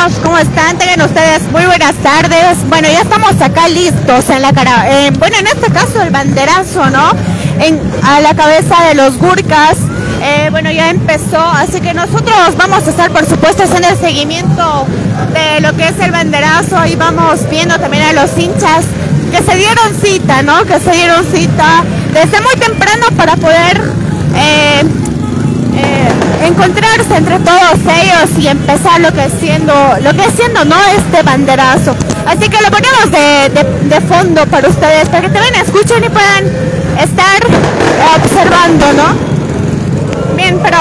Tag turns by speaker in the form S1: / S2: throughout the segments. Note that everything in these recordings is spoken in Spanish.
S1: amigos, ¿cómo están? Tengan ustedes muy buenas tardes. Bueno, ya estamos acá listos en la bueno, en este caso el banderazo, ¿no? A la cabeza de los Gurkas. Bueno, ya empezó, así que nosotros vamos a estar, por supuesto, haciendo el seguimiento de lo que es el banderazo. Y vamos viendo también a los hinchas que se dieron cita, ¿no? Que se dieron cita desde muy temprano para poder encontrarse entre todos ellos y empezar lo que es siendo, ¿no? Este banderazo. Así que lo ponemos de fondo para ustedes, para que también escuchen y puedan estar observando, ¿no? Bien, pero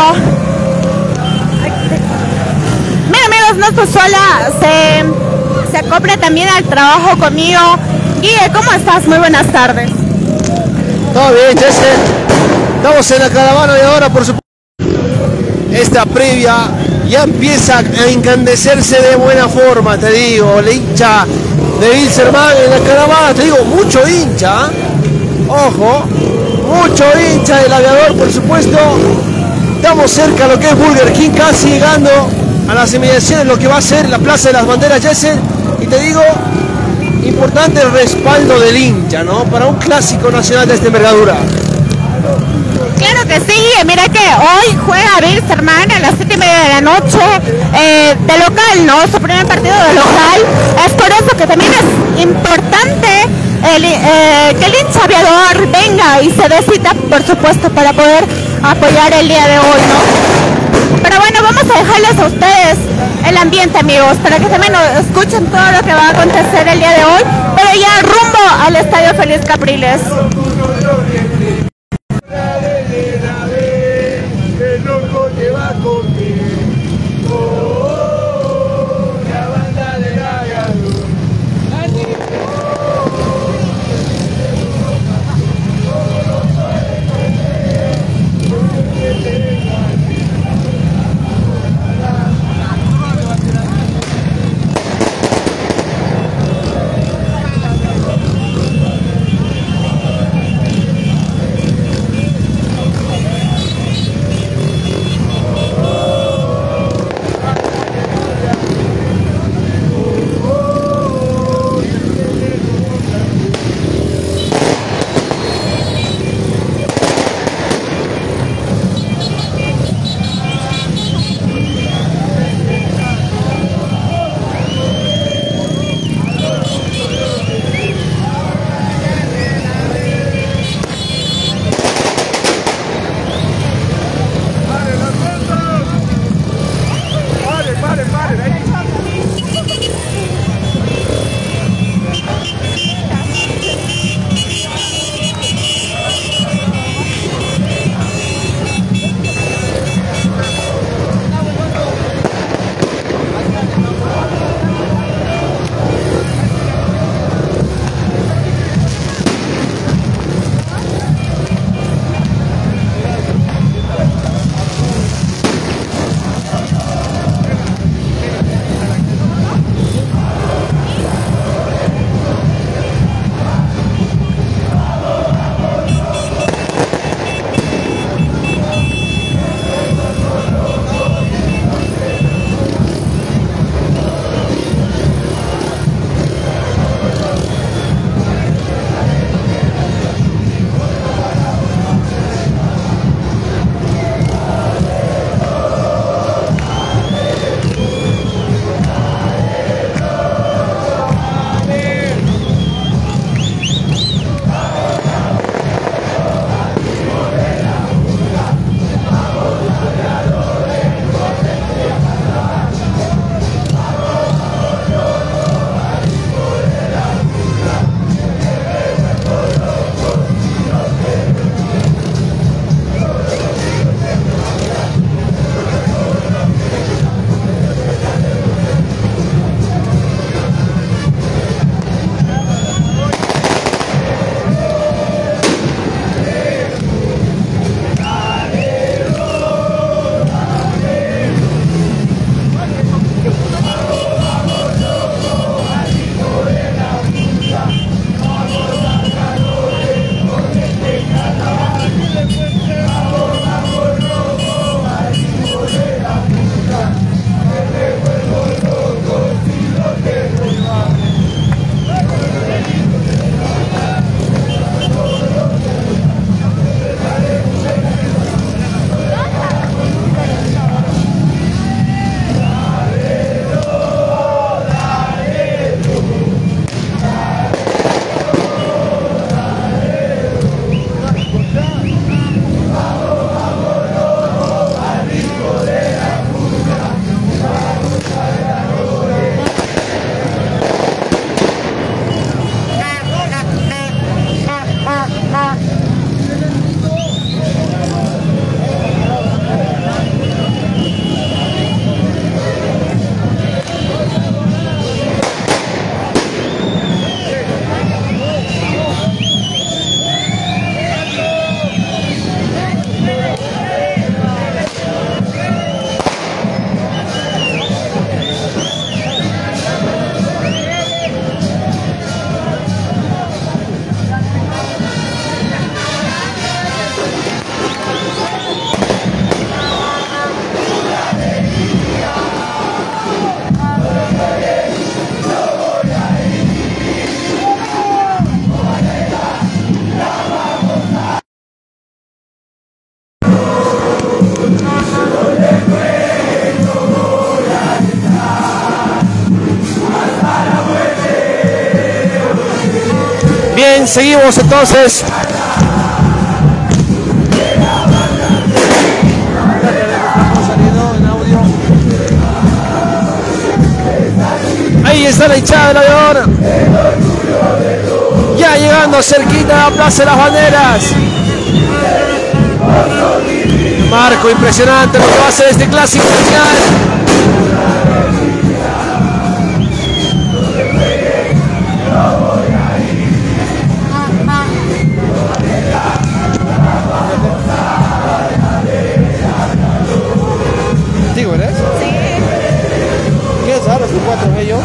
S1: mira, amigos, Nostro Sola se acopla también al trabajo conmigo. Guille, ¿cómo estás? Muy buenas tardes.
S2: Todo bien, Jessel. Estamos en la caravana de ahora, por supuesto. Esta previa ya empieza a encandecerse de buena forma, te digo. El hincha de Wilstermann en la caravana, te digo, mucho hincha. Ojo, mucho hincha del Aviador, por supuesto. Estamos cerca de lo que es Burger King, casi llegando a las inmediaciones de lo que va a ser la Plaza de las Banderas, Jessel. Y te digo, importante el respaldo del hincha, ¿no? Para un clásico nacional de esta envergadura.
S1: Claro que sí, mira que hoy juega Wilstermann a las 7:30 de la noche de local, ¿no? Su primer partido de local. Es por eso que también es importante que el hincha Aviador venga y se dé cita, por supuesto, para poder apoyar el día de hoy, ¿no? Pero bueno, vamos a dejarles a ustedes el ambiente, amigos, para que también escuchen todo lo que va a acontecer el día de hoy, pero ya rumbo al Estadio Félix Capriles.
S2: bien, seguimos entonces. Ahí está la hinchada del aviador. Ya llegando cerquita a la Plaza de las Banderas. Marco impresionante lo que va a ser este clásico final. ¿Contigo eres?
S1: Sí.
S2: ¿Qué es ahora? ¿Los cuatro ellos?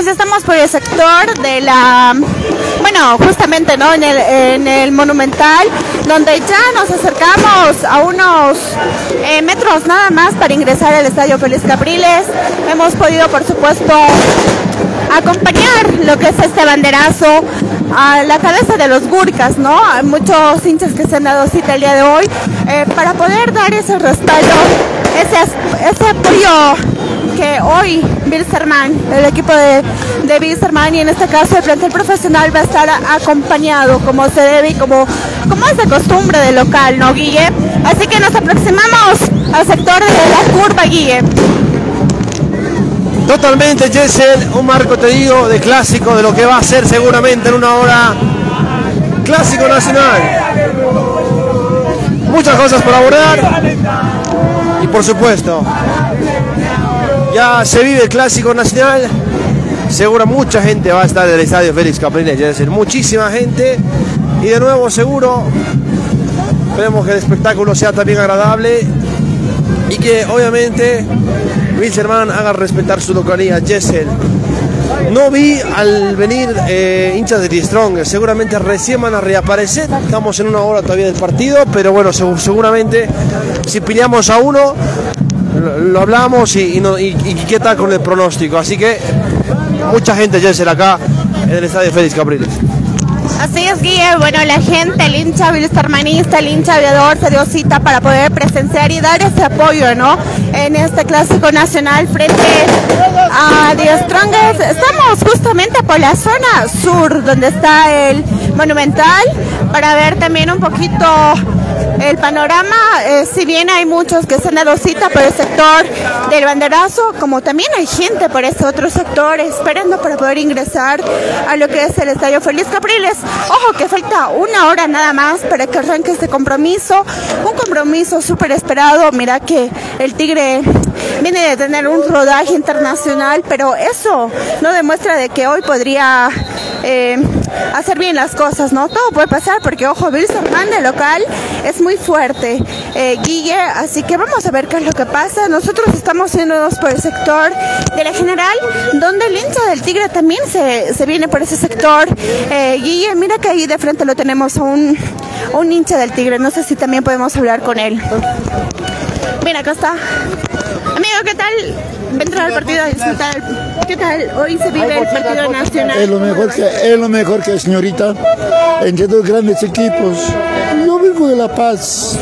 S1: ya estamos por el sector de la, bueno, justamente, ¿no? En el Monumental, donde ya nos acercamos a unos metros nada más para ingresar al Estadio Félix Capriles. Hemos podido, por supuesto, acompañar lo que es este banderazo a la cabeza de los Gurkas, ¿no? Hay muchos hinchas que se han dado cita el día de hoy para poder dar ese respaldo, ese apoyo que hoy Wilstermann, el equipo de Wilstermann, y en este caso el plantel profesional, va a estar acompañado como se debe y como es de costumbre del local, ¿no, Guille? Así que nos aproximamos al sector de la curva, Guille.
S2: Totalmente, Jessel, un marco, te digo, de clásico, de lo que va a ser seguramente en una hora clásico nacional. Muchas cosas por abordar y por supuesto ya se vive el clásico nacional. Seguro mucha gente va a estar en el Estadio Félix Capriles, Jessel, muchísima gente, y de nuevo seguro esperemos que el espectáculo sea también agradable y que obviamente Wilstermann haga respetar su localidad. Jessel, no vi al venir hinchas de The Strongest, seguramente recién van a reaparecer, estamos en una hora todavía del partido, pero bueno, seguramente si pillamos a uno lo hablamos y qué tal con el pronóstico, así que mucha gente, Jessel, acá en el Estadio Félix Capriles.
S1: Así es, Guille. Bueno, la gente, el hincha wilstermannista, el hincha aviador, se dio cita para poder presenciar y dar ese apoyo, ¿no? En este clásico nacional frente a The Strongest. Estamos justamente por la zona sur, donde está el Monumental, para ver también un poquito el panorama. Si bien hay muchos que se han dado cita por el sector del banderazo, como también hay gente por ese otro sector esperando para poder ingresar a lo que es el Estadio Félix Capriles. Ojo que falta una hora nada más para que arranque este compromiso, un compromiso súper esperado. Mira que el Tigre viene de tener un rodaje internacional, pero eso no demuestra de que hoy podría hacer bien las cosas, ¿no? Todo puede pasar porque, ojo, Wilstermann de local es muy fuerte, Guille, así que vamos a ver qué es lo que pasa. Nosotros estamos yéndonos por el sector de la General, donde el hincha del Tigre también se viene por ese sector. Guille, mira que ahí de frente lo tenemos a un hincha del Tigre, no sé si también podemos hablar con él. Mira, acá está. Amigo, ¿qué tal? Vendrá al partido a disfrutar. ¿Qué tal? Hoy se vive el partido nacional.
S3: Es lo mejor que señorita, entre dos grandes equipos. Yo vengo de La Paz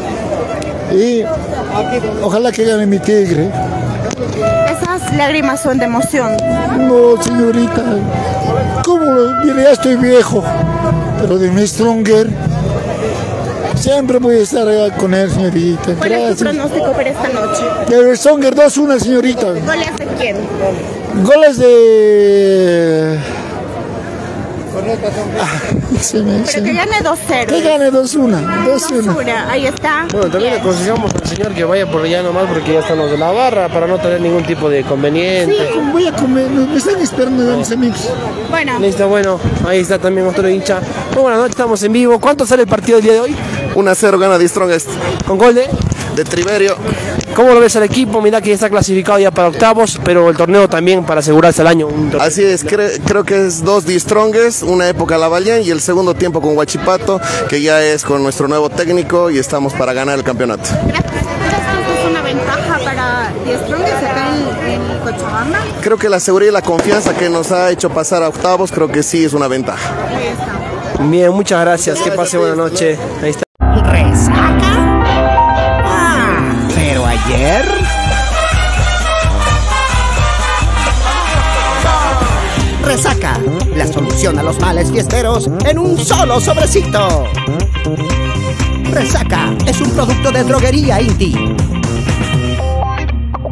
S3: y ojalá que gane mi Tigre.
S1: Esas lágrimas son de emoción.
S3: No, señorita, ¿cómo lo diré? Ya estoy viejo, pero de mi Stronger siempre voy a estar con él, señorita.
S1: ¿Cuál es tu pronóstico para esta noche?
S3: De Stronger 2-1, señorita.
S1: ¿Goles de quién?
S3: Goles de...
S1: Pero que gane 2-0.
S3: Que gane 2-1. 2-1.
S1: Ahí está.
S2: Bueno, también le aconsejamos al señor que vaya por allá nomás porque ya están los de la barra para no tener ningún tipo de inconveniente.
S3: Sí, voy a comer, me están esperando mis amigos.
S1: Bueno.
S2: Listo, bueno, ahí está también otro hincha. Muy buenas noches, estamos en vivo. ¿Cuánto sale el partido del día de hoy?
S4: 1-0 gana The Strongest.
S2: ¿Con gol de
S4: Triverio?
S2: ¿Cómo lo ves al equipo? Mira que ya está clasificado ya para octavos, pero el torneo también para asegurarse el año.
S4: Así es, creo que es 2 The Strongest, una época Lavallén y el segundo tiempo con Huachipato, que ya es con nuestro nuevo técnico y estamos para ganar el campeonato.
S1: ¿Crees que es una ventaja para The Strongest acá en Cochabamba?
S4: Creo que la seguridad y la confianza que nos ha hecho pasar a octavos, creo que sí es una ventaja.
S1: Ahí está.
S2: Bien, muchas gracias. Que pase buena noche. Ahí está.
S5: ¿Resaca? Pero ayer... Resaca, la solución a los males fiesteros en un solo sobrecito. Resaca es un producto de droguería Inti.